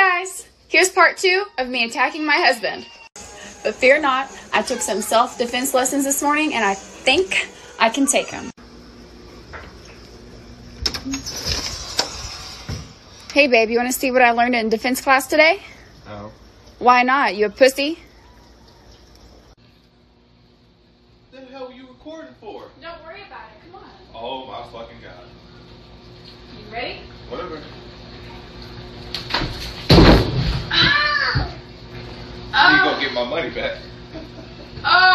guys, here's part 2 of me attacking my husband. But fear not, I took some self-defense lessons this morning and I think I can take them. Hey babe, you want to see what I learned in defense class today? No. Why not? You a pussy? What the hell were you recording for? Don't worry about it, come on. Oh my fucking god. You ready? Whatever. Ah! You gonna get my money back. Oh!